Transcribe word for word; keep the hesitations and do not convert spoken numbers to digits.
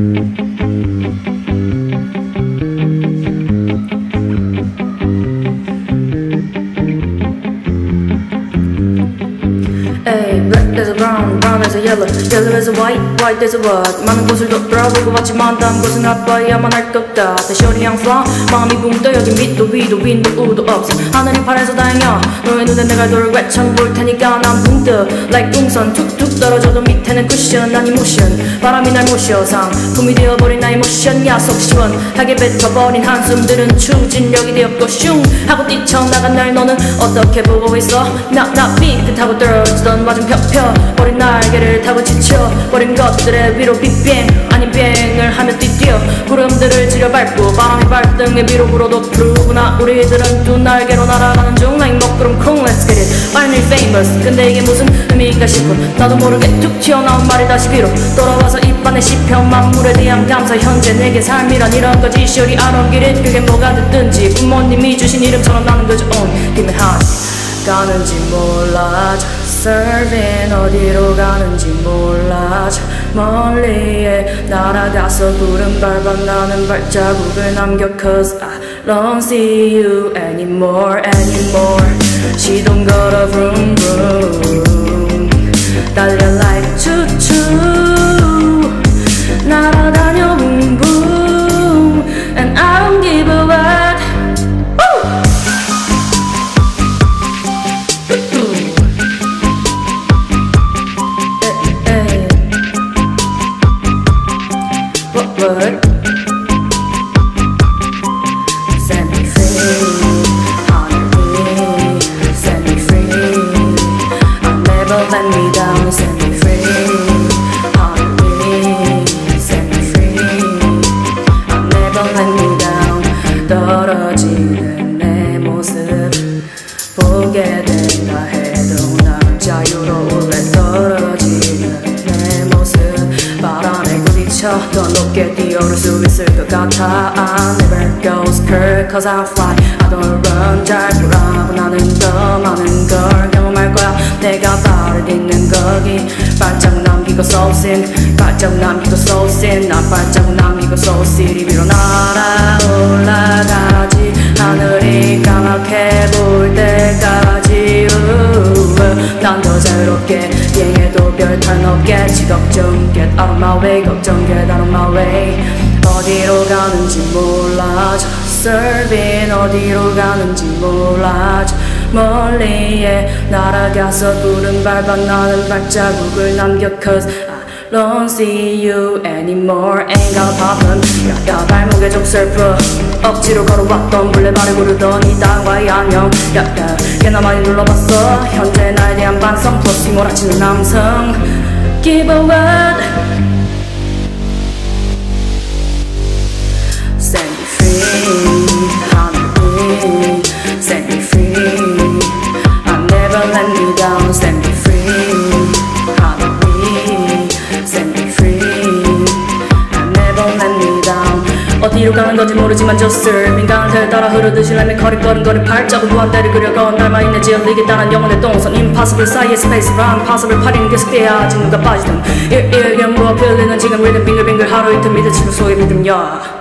Ay, black there's a brown, brown there's a yellow, yellow there's a white, white there's a white. 많은 곳을 돌아보고 봤지만 다음 곳은 아빠야만 할 것 같아. Shorty I'm from 마음이 붕 떠 여긴 밑도 위도 윈도 우도 없어. 하늘이 파래서 다행이야. 너의 눈에 내가 너를 외쳐 볼 테니까 난 붕 떠 like 풍선 툭툭 떨어져도 밑에는 쿠션 난 이모션. 바람이 날 모셔 상품이 되어버린 나의 모션야 속 시원하게 뱉어버린 한숨들은 추진력이 되었고 슝 하고 뛰쳐나간 날 너는 어떻게 보고 있어. 나나 삐끗하고 떨어지던 맞은 펴펴 버린 날개를 타고 지쳐버린 것들의 위로 빅뱅 아닌 뱅을 하며 뛰뛰어 구름들을 지려밟고 바람이 발등에 위로 불어도 푸르구나. 우리들은 두 날개로 날아가는 중 like 먹구름 콩 let's get it finally famous. 근데 이게 무슨 의미일까 싶어. 나도 모르게 툭 튀어나온 말이 다시 귀로 돌아와서 입안에 씹혀 만물에 대한 감사. 현재 내게 삶이란 이런 거지. Shorty I don't get it. 그게 뭐가 됐든지 부모님이 주신 이름처럼 나는 그저 on give me hot. 가는지 몰라 Serving 어디로 가는지 몰라 저 멀리에 날아가서 구름 밟아 나는 발자국을 남겨 Cause I don't see you anymore anymore. 시동 걸어 vroom vroom 달려 like 추추 날아다녀 boom boom And I don't give a what. What? Set me free, honey, set me free. I'll never let me down. Set me free, honey, set me free. I'll never let me down. 떨어지는 내 모습 보게 된다 해도 난 자유로울래. 떨어지는 내 모습 바람에 부딪혀 더 높게 뛰어올 수 있을 것 같아. I never go skirt cause I fly. I don't run 잘 보라고 나는 더 많은 걸 경험할 거야. 내가 발을 딛는 거기 발자국 남기고 so sin 발자국 남기고 so sin 난 발자국 남기고 so city 위로 날아 올라가지. 하늘이 까맣게 보일 때까지 난 더 자유롭게 비행해도 별탈 없겠지. 걱정 get out of my way 걱정 get out of my way. 어디로 가는지 몰라 저 serving 어디로 가는지 몰라 저 멀리에 날아가서 구름 밟아 나는 발자국을 남겨 Cause I don't see you anymore. Ain't got a problem. 야야 발목에 족설프 억지로 걸어왔던 물레발을 구르더니 땅과의 안녕. 야야 꽤나 많이 눌러봤어. 현재 나에 대한 반성 플러스 휘몰아치는 남성. Give a what. Set me free, honey, set me free. I'll never let me down. Set me free, honey, set me free. I'll never let me down. 어디로 가는 건지 모르지만 just serve 인간한테 따라 흐르듯이 램이 거리거리거리 발자국 무한대를 그려건 닮아 있는 지어리겠다는 영혼의 동선 impossible 사이의 스페이스로 impossible 파리는 계속돼야지 누가 빠지든 일일견 무어 필리는 지금 리듬 빙글빙글 하루 이틀 믿어 지금 속에 믿음야.